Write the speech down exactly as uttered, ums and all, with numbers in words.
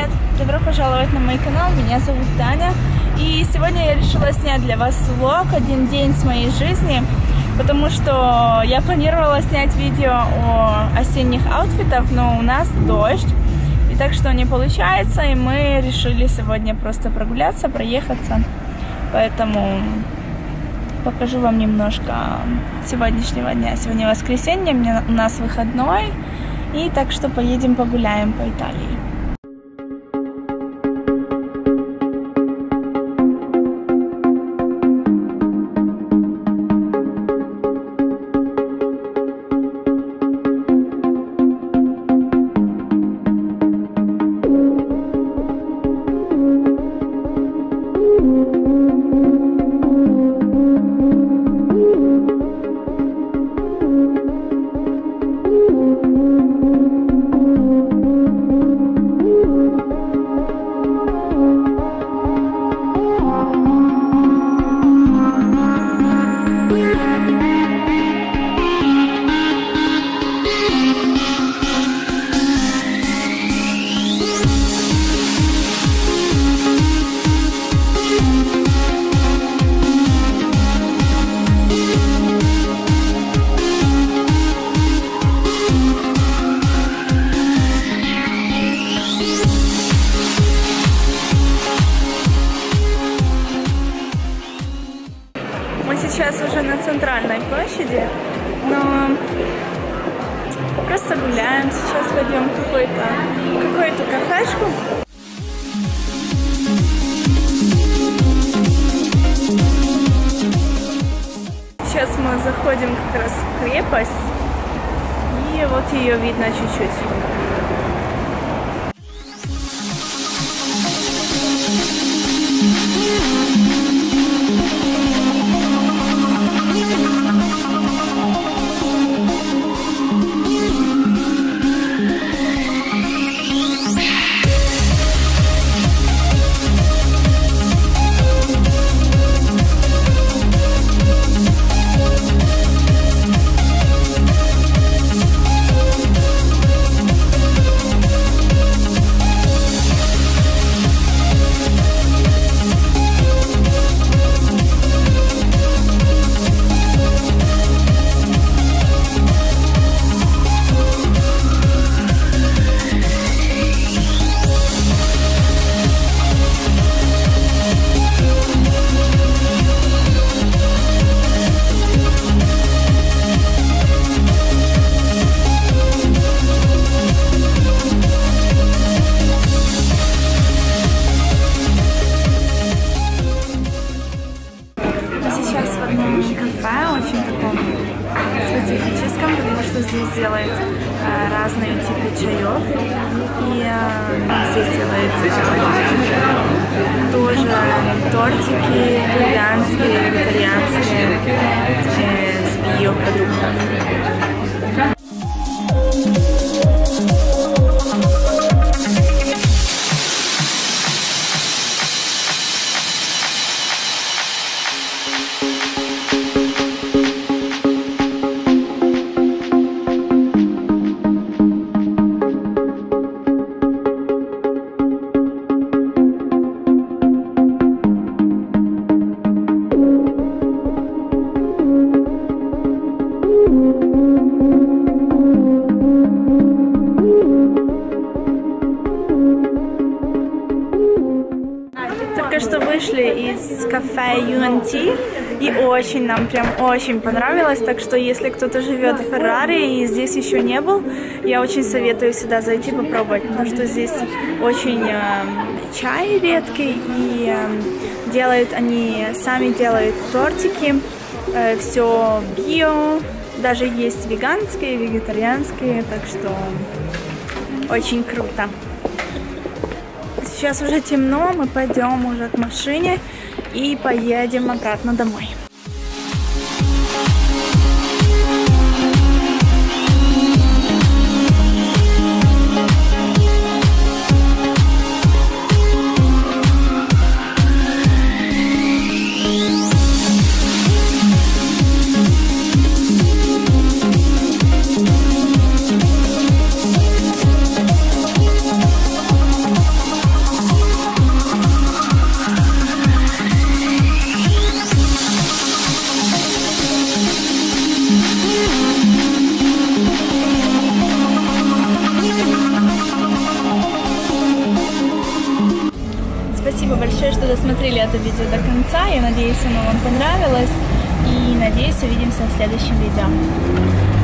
привет! Добро пожаловать на мой канал, меня зовут Таня. И сегодня я решила снять для вас влог «Один день с моей жизни», потому что я планировала снять видео о осенних аутфитах, но у нас дождь, и так что не получается, и мы решили сегодня просто прогуляться, проехаться. Поэтому покажу вам немножко сегодняшнего дня. Сегодня воскресенье, у нас выходной, и так что поедем погуляем по Италии. Сейчас уже на центральной площади, но просто гуляем. Сейчас пойдем в какую-то какую-то кафешку. Сейчас мы заходим как раз в крепость, и вот ее видно чуть-чуть. Очень таком специфическом, потому что здесь делают э, разные типы чаев, и э, здесь делают э, тоже тортики веганские, вегетарианские, э, с биопродуктов. Только что вышли из кафе ю эн ти, и очень нам прям очень понравилось, так что если кто-то живет в Феррари и здесь еще не был, я очень советую сюда зайти попробовать, потому что здесь очень э, чай редкий, и э, делают они, сами делают тортики, э, все био, даже есть веганские, вегетарианские, так что очень круто. Сейчас уже темно, мы пойдем уже к машине и поедем обратно домой. что досмотрели это видео до конца. Я надеюсь, оно вам понравилось. И надеюсь, увидимся в следующем видео.